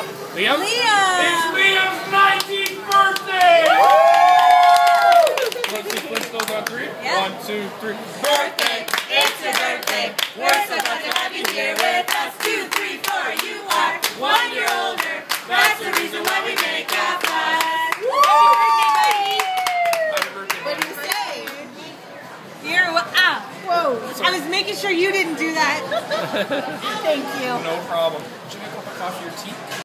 Liam? It's Liam's 19th birthday! Let's sequence those on three. Yeah. 1, 2, 3. Birthday, it's your birthday. We're so glad to have you here with us. 2, 3, 4, you are 1 year older. That's the reason why we make a fuss. Happy birthday, What do you say? Here, ow. Whoa. I was making sure you didn't do that. Thank you. No problem. Should I cup of coffee or tea?